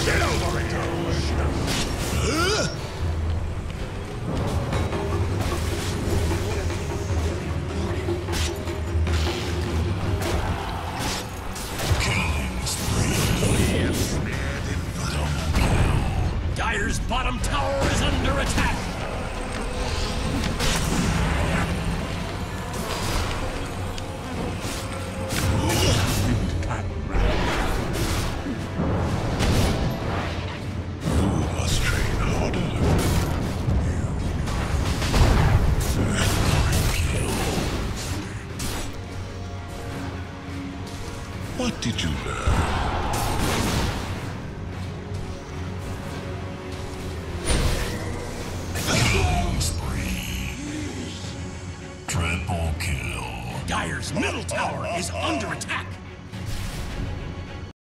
Get over it! Dire's bottom tower is under attack! What did you learn? Killing spree. Triple kill. Dire's middle tower is under attack!